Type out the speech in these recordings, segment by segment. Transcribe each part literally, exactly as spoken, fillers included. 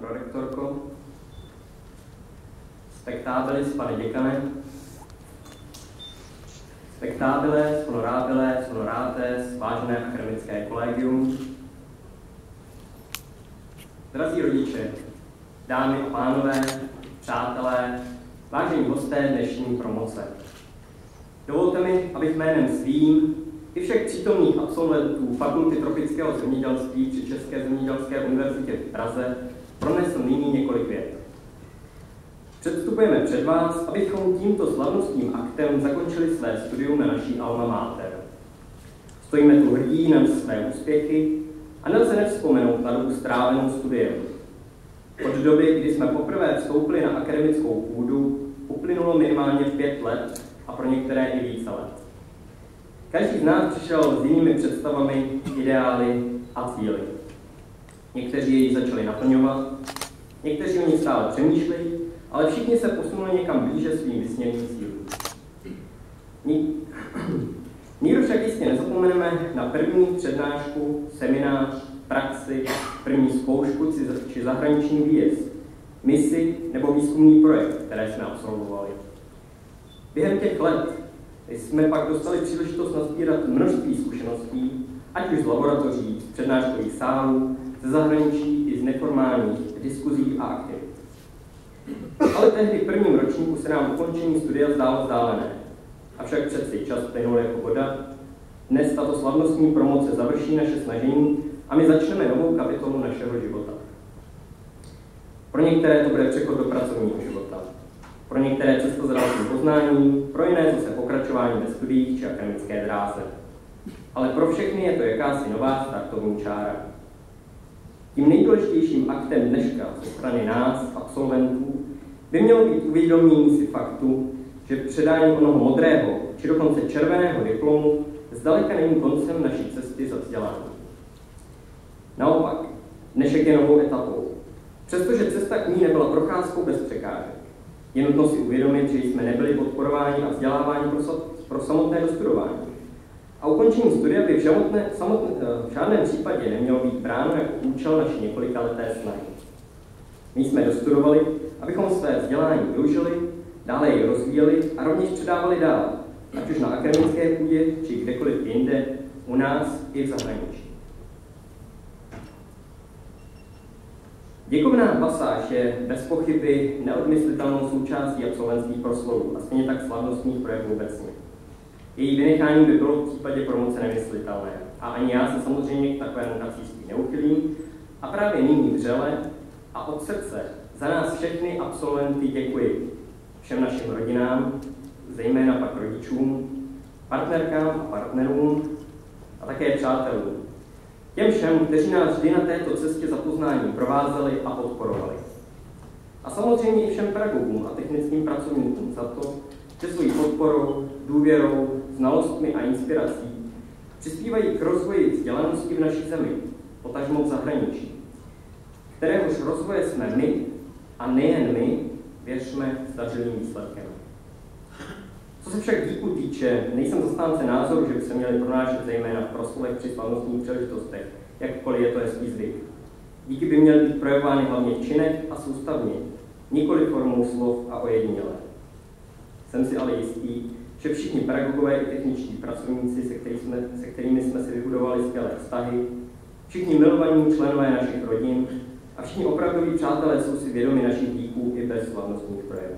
prorektorko, spektábili, pane děkane, spektábile, honorábile, honorátes, vážené akademické kolegium, drazí rodiče, dámy a pánové, přátelé, vážení hosté dnešní promoce. Dovolte mi, abych jménem svým i všech přítomných absolventů Fakulty tropického zemědělství při České zemědělské univerzitě v Praze pronesl nyní několik vět. Předstupujeme před vás, abychom tímto slavnostním aktem zakončili své studium na naší alma mater. Stojíme tu hrdí na své úspěchy a nelze nevzpomenout na dobu strávenou studiem. Od doby, kdy jsme poprvé vstoupili na akademickou půdu, uplynulo minimálně pět let a pro některé i více let. Každý z nás přišel s jinými představami, ideály a cíly. Někteří jej začali naplňovat, někteří o nich stále přemýšlejí, ale všichni se posunuli někam blíže svým vysněným cílům. Nikdo však jistě nezapomeneme na první přednášku, seminář, praxi, první zkoušku či zahraniční výjezd, misi nebo výzkumný projekt, které jsme absolvovali. Během těch let jsme pak dostali příležitost nazbírat množství zkušeností, ať už z laboratoří, z přednáškových sálů, ze zahraničí i z neformálních diskuzí a aktivit. Ale tehdy v prvním ročníku se nám ukončení studia zdálo vzdálené. Avšak přeci čas plynul jako voda. Dnes tato slavnostní promoce završí naše snažení a my začneme novou kapitolu našeho života. Pro některé to bude přechod do pracovního života. Pro některé cesta za dalším poznáním, pro jiné zase pokračování ve studiích či akademické dráze. Ale pro všechny je to jakási nová startovní čára. Tím nejdůležitějším aktem dneška ze strany nás, absolventů, by mělo být uvědomění si faktu, že předání onoho modrého či dokonce červeného diplomu zdaleka není koncem naší cesty za vzdělání. Naopak, dnešek je novou etapou. Přestože cesta k ní nebyla procházkou bez překážek, je nutno si uvědomit, že jsme nebyli podporováni a vzděláváni pro, pro samotné dostudování. A ukončení studia by v, žamotné, samotné, v žádném případě nemělo být bráno jako účel naší několikaleté snahy. My jsme dostudovali, abychom své vzdělání využili, dále jej rozvíjeli a rovněž předávali dál, ať už na akademické půdě, či kdekoliv jinde, u nás i v zahraničí. Děkovná pasáž je bez pochyby neodmyslitelnou součástí absolventských proslovů a stejně tak slavnostních projevů obecně. Její vynechání by bylo v případě promoce nemyslitelné a ani já se samozřejmě k takovému kacíství neuchylím a právě nyní vřele a od srdce za nás všechny absolventy děkuji všem našim rodinám, zejména pak rodičům, partnerkám a partnerům a také přátelům. Těm všem, kteří nás vždy na této cestě za poznáním provázeli a podporovali. A samozřejmě i všem pedagogům a technickým pracovníkům za to, že svojí podporou, důvěrou, znalostmi a inspirací přispívají k rozvoji vzdělanosti v naší zemi, potažmo v zahraničí, kteréhož rozvoje jsme my, a nejen my, věřme zdařilým výsledkem. Co se však díku týče, nejsem zastánce názoru, že by se měli pronášet zejména v proslovech při slavnostních příležitostech, jakkoliv je to hezký zvyk. Díky by měly být projevovány hlavně v činech a soustavně, nikoli formou slov a ojediněle. Jsem si ale jistý, že všichni pedagogové i techničtí pracovníci, se, který jsme, se kterými jsme si vybudovali skvělé vztahy, všichni milovaní členové našich rodin a všichni opravdoví přátelé jsou si vědomi našich díků i bez slavnostních projevů.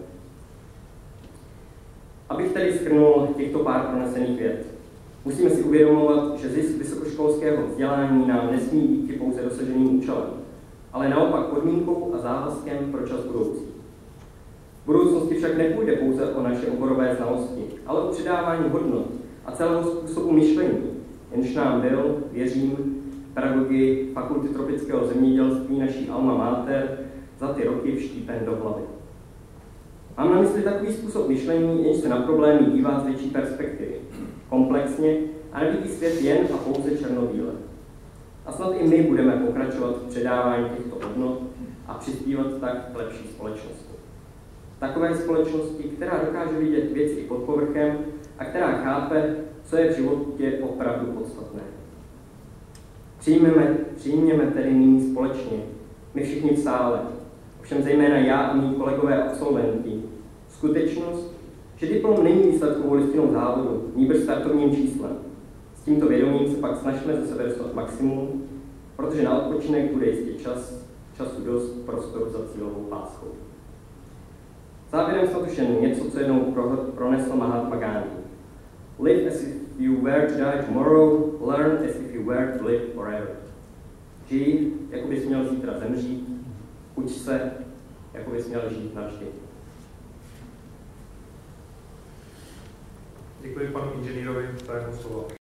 Abych tedy shrnul těchto pár pronesených vět. Musíme si uvědomovat, že zisk vysokoškolského vzdělání nám nesmí být pouze dosaženým účelem, ale naopak podmínkou a závazkem pro čas budoucí. V budoucnosti však nepůjde pouze o naše oborové znalosti, ale o předávání hodnot a celého způsobu myšlení, jenž nám byl, věřím, pedagogy Fakulty tropického zemědělství naší alma mater za ty roky vštípen do hlavy. Mám na mysli takový způsob myšlení, jenž se na problémy dívá z větší perspektivy, komplexně a nevidí svět jen a pouze černobíle. A snad i my budeme pokračovat v předávání těchto hodnot a přispívat tak k lepší společnosti. Takové společnosti, která dokáže vidět věci pod povrchem a která chápe, co je v životě opravdu podstatné. Přijměme, přijměme tedy nyní společně my všichni v sále, ovšem zejména já a mý kolegové absolventi, skutečnost, že diplom není výsledkovou listinou závodu, nýbrž startovním číslem. S tímto vědomím se pak snažíme ze sebe dostat maximum, protože na odpočinek bude jistě čas, času dost prostoru za cílovou páskou. Závěrem snad už jen něco, co jednou pronesl Mahatma Gandhi. Live as if you were to die tomorrow, learn as if you were to live forever. Žij, jako bys měl zítra zemřít, uč se, jako bys měl žít navždy. Děkuji panu inženýrovi za jeho slovo.